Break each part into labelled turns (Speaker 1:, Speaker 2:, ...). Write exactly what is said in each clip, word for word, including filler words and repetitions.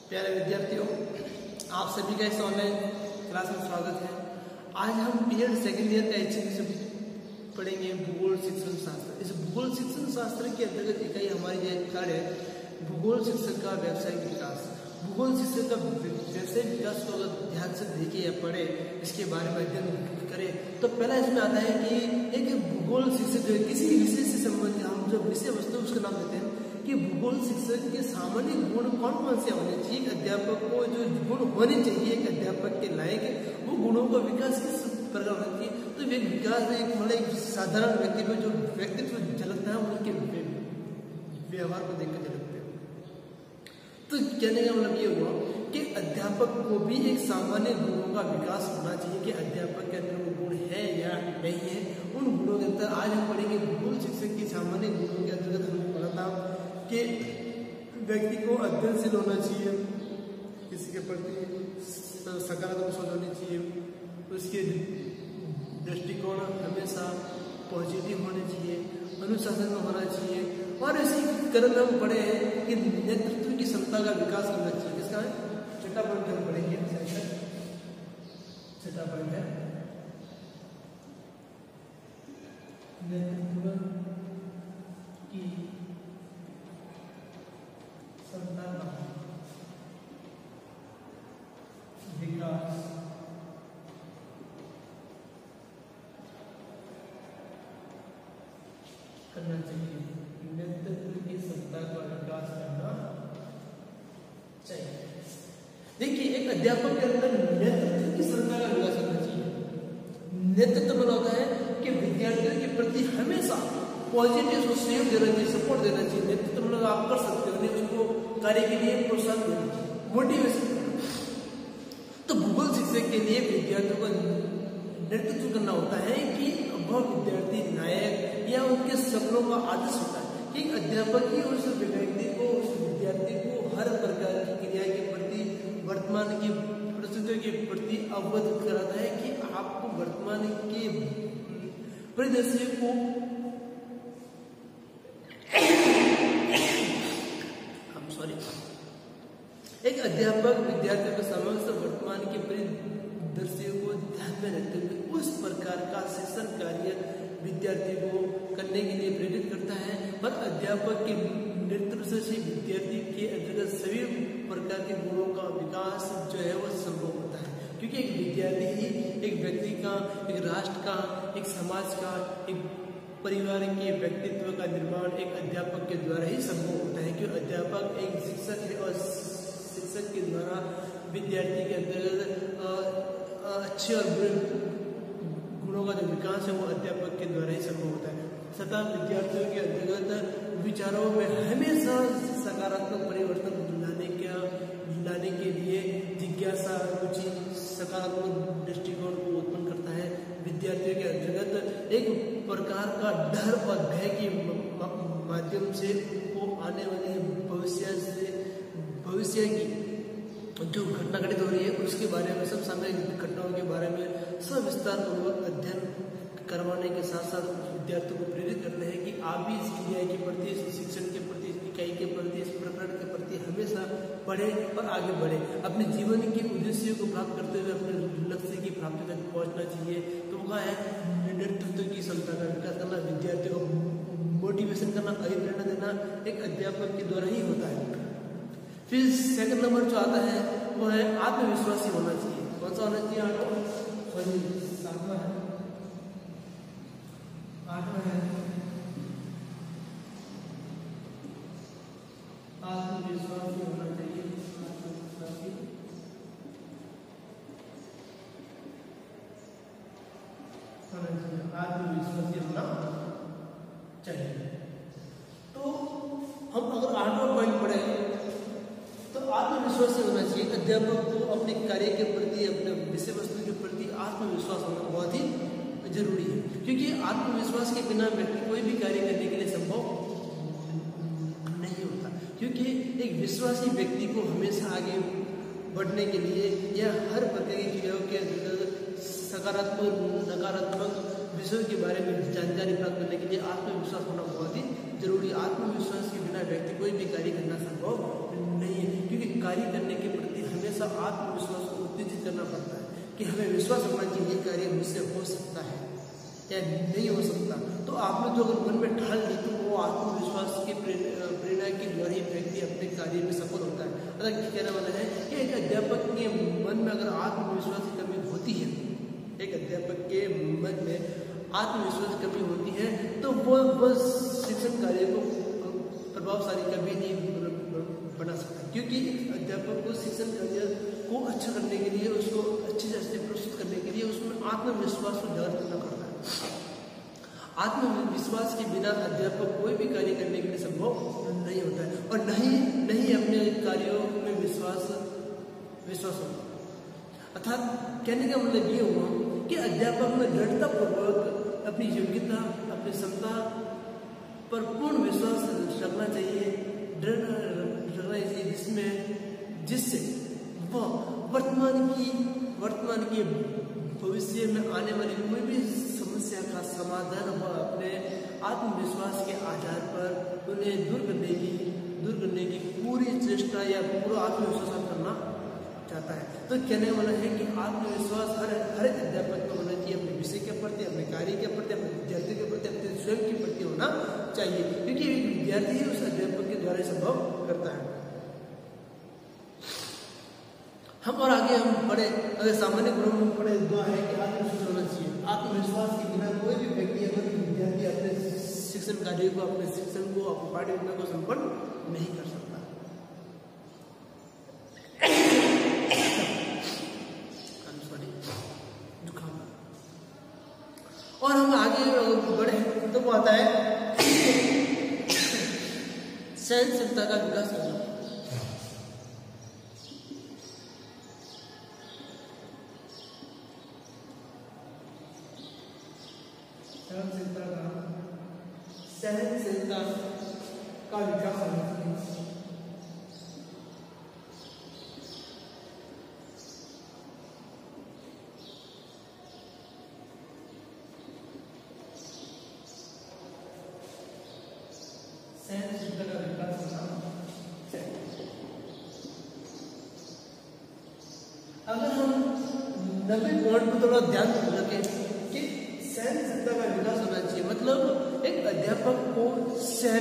Speaker 1: प्यारे विद्यार्थियों, आप सभी का इस ऑनलाइन क्लास में स्वागत है। आज हम पीरियड सेकेंड ईयर का एच से पढ़ेंगे भूगोल शिक्षण शास्त्र। इस भूगोल शिक्षण शास्त्र के अंतर्गत इकाई हमारी जो कार्य है भूगोल शिक्षण का व्यावसायिक विकास। भूगोल शिक्षण का व्यावसायिक विकास को अगर ध्यान से देखे या पढ़े, इसके बारे में अध्ययन करें तो पहला इसमें आता है कि एक भूगोल शिक्षक जो है किसी विषय से संबंधित हम जो विषय वस्तु उसका नाम देते हैं कि भूगोल शिक्षक के सामान्य गुण कौन कौन से होने चाहिए। एक अध्यापक को जो गुण होने चाहिए एक अध्यापक के लायक, वो गुणों का विकास किस प्रकार होना चाहिए। तो एक विकास में एक मतलब एक साधारण व्यक्ति में जो व्यक्तित्व झलकता है उनके व्यवहार को देखकर झलकते हैं। तो कहने का मतलब ये हुआ कि अध्यापक को भी एक सामान्य गुणों का विकास होना चाहिए कि अध्यापक के अंदर वो गुण है या नहीं है। उन गुणों के अंदर आज हम पढ़ेंगे भूगोल शिक्षक की सामान्य गुणों के अंतर्गत हमने पढ़ा था कि व्यक्ति को अध्ययनशील होना चाहिए, किसी के प्रति सकारात्मक सोच होनी चाहिए, उसके दृष्टिकोण हमेशा पॉजिटिव होने चाहिए, अनुशासन में होना चाहिए। और इसी क्रम में हम पढ़े हैं कि नेतृत्व की क्षमता का विकास करना चाहिए। किसका है? छठा पॉइंट हम पढ़ेंगे। छठा पॉइंट है नेतृत्व की क्षमता का विकास करना चाहिए। नेतृत्व की क्षमता का विकास करना चाहिए। देखिए, एक अध्यापक के अंदर नेतृत्व की क्षमता का विकास करना चाहिए। नेतृत्व मतलब होता है कि विद्यार्थियों के प्रति हमेशा पॉजिटिव सहयोग देना चाहिए, सपोर्ट देना चाहिए। नेतृत्व मतलब आप कर सकते हो, नहीं उसको कार्य के लिए प्रोत्साहन देना चाहिए, मोटिवेशन। तो भूगोल शिक्षक के लिए विद्यार्थियों का नेतृत्व करना होता है कि वह विद्यार्थी नायक या उनके सपनों का आदर्श होता है कि अध्यापक ही उस व्यक्ति को, उस विद्यार्थी को हर प्रकार की क्रिया के प्रति, वर्तमान की परिस्थितियों के प्रति अवगत कराता है कि आपको वर्तमान के परिदृश्य को हम सॉरी एक अध्यापक विद्यार्थियों के समस्त वर्तमान के परिदृश्य को ध्यान में रखते हुए उस प्रकार का शिक्षण कार्य विद्यार्थी को करने के लिए प्रेरित करता है। और अध्यापक के नेतृत्व से विद्यार्थी के अंतर्गत सभी प्रकार के गुणों का विकास जो है वह संभव होता है, क्योंकि एक विद्यार्थी ही एक व्यक्ति का, एक राष्ट्र का, एक समाज का, एक परिवार के व्यक्तित्व का निर्माण एक अध्यापक के द्वारा ही संभव होता है। क्योंकि अध्यापक एक शिक्षक है और शिक्षक के द्वारा विद्यार्थी के अंतर्गत अच्छे और बुरे गुणों का जो विकास है वो अध्यापक के द्वारा ही संभव होता है। सदा विद्यार्थियों के अंतर्गत विचारों में हमेशा सकारात्मक परिवर्तन लाने का लाने के लिए जिज्ञासा, रुचि, सकारात्मक दृष्टिकोण को उत्पन्न करता है। विद्यार्थियों के अंतर्गत एक प्रकार का डर और भय के माध्यम से वो आने वाले भविष्य से भविष्य की जो घटना घटित हो रही है उसके बारे में, सब सामयिक घटनाओं के बारे में सविस्तार पूर्वक अध्ययन करवाने के साथ साथ विद्यार्थियों को प्रेरित करते हैं कि आप भी इस क्रिया के प्रति, इस शिक्षण के प्रति, इस इकाई के प्रति, इस प्रकरण के प्रति हमेशा पढ़े और आगे बढ़े। अपने जीवन के उद्देश्यों को प्राप्त करते हुए अपने लक्ष्य की प्राप्ति तक पहुंचना चाहिए। तो वह है नेतृत्व की क्षमता का विकास करना, विद्यार्थियों को मोटिवेशन करना, अभिप्रेरणा देना एक अध्यापक के द्वारा ही होता है। फिर सेकंड नंबर जो आता है वो है आत्मविश्वासी होना चाहिए। कौन सा होना चाहिए? आत्मा है आत्मा है आत्मविश्वासी होना चाहिए। आत्मविश्वासी होना चाहिए आत्मविश्वासी होना चाहिए। तो हम अगर आठवां पॉइंट पढ़े तो आत्मविश्वास होना चाहिए। अध्यापक को अपने कार्य के प्रति, अपने विषय वस्तु के प्रति आत्मविश्वास होना बहुत ही जरूरी है, क्योंकि आत्मविश्वास के बिना व्यक्ति कोई भी कार्य करने के लिए संभव नहीं होता। क्योंकि एक विश्वासी व्यक्ति को हमेशा आगे बढ़ने के लिए या हर प्रकार की क्रियाओं के अंतर्गत सकारात्मक, नकारात्मक विषयों के बारे में जानकारी प्राप्त करने के लिए आत्मविश्वास होना बहुत ही जरूरी। आत्मविश्वास के बिना व्यक्ति कोई भी कार्य करना संभव नहीं है, क्योंकि कार्य करने के आत्मविश्वास को उत्तेजित करना पड़ता है कि हमें विश्वास होना चाहिए ये कार्य मुझसे हो सकता है या नहीं हो सकता। तो आपने जो अगर मन में ठान ली तो वो आत्मविश्वास के प्रेरणा के द्वारा ही व्यक्ति अपने कार्य में सफल होता है। अगर कहने वाला है कि एक अध्यापक के मन में अगर आत्मविश्वास की कमी होती है, एक अध्यापक के मन में आत्मविश्वास की कमी होती है तो वो बस शिक्षण कार्य को प्रभावशाली कभी नहीं बना सकता, क्योंकि अध्यापक को शिक्षण कार्य को अच्छा करने के लिए, उसको अच्छी तरह से प्रस्तुत करने के लिए उसमें आत्मविश्वास को जागृत करना पड़ता है। आत्मविश्वास के बिना अध्यापक कोई भी कार्य करने के लिए संभव नहीं होता है और नहीं नहीं अपने कार्यों में विश्वास विश्वास होता। अर्थात कहने का मतलब ये हुआ कि अध्यापक में दृढ़ता पूर्वक अपनी योग्यता, अपनी क्षमता पर पूर्ण विश्वास रखना चाहिए, दृढ़ रखना चाहिए, जिसमें जिससे वह वर्तमान की वर्तमान के भविष्य में आने वाली कोई भी समस्या का समाधान वह अपने आत्मविश्वास के आधार पर उन्हें दूर करने की दूर करने की पूरी चेष्टा या पूरा आत्मविश्वास करना चाहता है। तो कहने वाला है कि आत्मविश्वास हर हर एक अध्यापक को होना चाहिए, अपने विषय के प्रति, अपने कार्य के प्रति, अपने विद्यार्थी के प्रति, अपने स्वयं के प्रति होना चाहिए, क्योंकि एक विद्यार्थी ही उस अध्यापक के द्वारा संभव करता है। हम और आगे हम पढ़े, अगर सामान्य गुणों में पढ़े दो है कि आत्मविश्वास होना चाहिए। आत्मविश्वास के बिना कोई भी व्यक्ति अगर विद्यार्थी अपने शिक्षण कार्य को, अपने शिक्षण को, अपने पाठ्यक्रम को संपन्न नहीं कर सकता। और हम आगे बढ़े तो वो आता है सहनशीलता का विकास करना। सहनशीलता का सहनशीलता का विकास करना। सहनशीलता का विकास करना। अगर हम नब्बे पॉइंट को थोड़ा ध्यान रखें कि सहनशीलता का विकास होना चाहिए, मतलब एक अध्यापक को सहन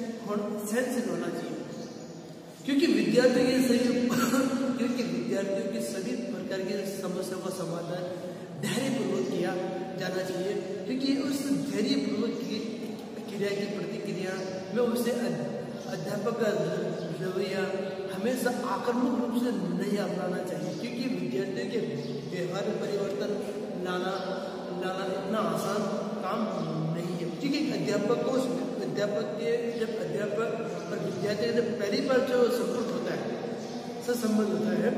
Speaker 1: सहनशील होना चाहिए, क्योंकि विद्यार्थियों के सही क्योंकि विद्यार्थियों की सभी प्रकार की समस्याओं का समाधान धैर्यपूर्वक किया जाना चाहिए, क्योंकि उस धैर्यपूर्वक की क्रिया की प्रतिक्रिया में उसे अध्यापक का रवैया हमेशा आक्रामक रूप से नहीं अपनाना चाहिए, क्योंकि विद्यार्थियों के व्यवहार में परिवर्तन लाना लाना इतना आसान काम नहीं है। क्योंकि अध्यापक को अध्यापक के जब अध्यापक और विद्यार्थी जब पहली बार जो संपर्क होता है, संबंध होता है,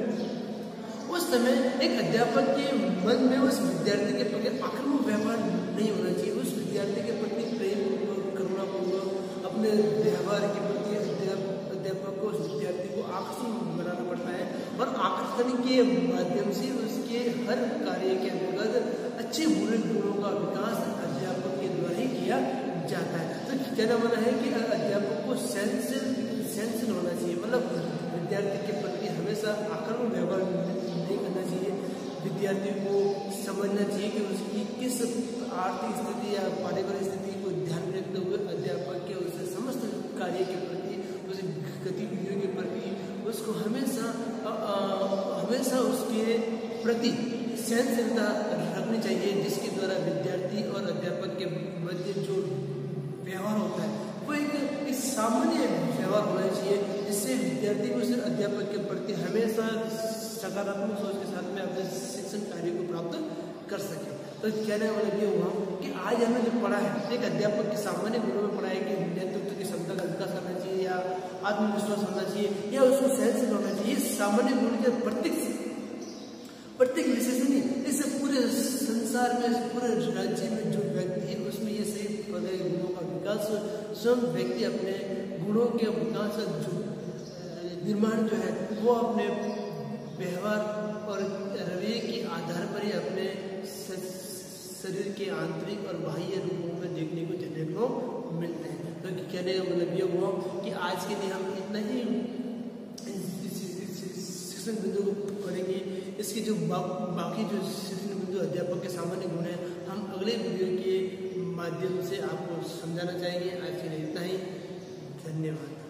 Speaker 1: उस समय एक अध्यापक के मन में उस विद्यार्थी के प्रति आक्रामक व्यवहार नहीं होना चाहिए। उस विद्यार्थी के प्रति प्रेम पूर्वक, करुणा पूर्वक अपने व्यवहार के प्रति अध्यापक को उस विद्यार्थी को आकर्षण बनाना पड़ता है और आकर्षण के माध्यम से उसके हर कार्य के अंतर्गत अच्छे बुरे गुणों का विकास अध्यापक के द्वारा ही किया जाता है। तो कहना माना है कि अध्यापक को सहनशील सहनशील होना चाहिए, मतलब विद्यार्थी के प्रति हमेशा आक्रामक व्यवहार नहीं करना चाहिए। विद्यार्थी को समझना चाहिए कि उसकी किस आर्थिक स्थिति या पारिवारिक स्थिति को ध्यान में रखते हुए अध्यापक के उससे समस्त कार्य के प्रति, उस गतिविधियों के प्रति उसको हमेशा आ, आ, हमेशा उसके प्रति सहनशीलता रखनी चाहिए, जिसके द्वारा विद्यार्थी और अध्यापक के मध्य जो व्यवहार होता है वो एक, एक सामान्य व्यवहार होना चाहिए, जिससे विद्यार्थी को सिर्फ अध्यापक के प्रति हमेशा सकारात्मक सोच के साथ में अपने शिक्षण कार्य को प्राप्त कर सके। तो कहने वाला ये हुआ कि आज हमने जो पढ़ा है, एक अध्यापक के सामान्य गुणों में पढ़ा है कि नेतृत्व की क्षमता का विकास करना चाहिए या आत्मविश्वास होना चाहिए या उसको सहनशील होना चाहिए। सामान्य गुण के प्रत्येक प्रत्येक विशेष नहीं, इससे पूरे संसार में, पूरे राज्य में जो व्यक्ति है उसमें ये सही गुणों का विकास स्वयं व्यक्ति अपने गुणों के विकास जो निर्माण जो है वो अपने व्यवहार और रवैये के आधार पर ही अपने शरीर के आंतरिक और बाह्य रूपों में देखने को देखने को मिलते हैं। तो कहने का मतलब ये हुआ कि आज के लिए हम इतना ही शिक्षण बिंदु को पढ़ेंगे। इसके जो बा, बाकी जो शिक्षण बिंदु अध्यापक के सामान्य गुण हैं हम अगले वीडियो के माध्यम से आपको समझाना चाहेंगे। आज के लिए इतना ही, धन्यवाद।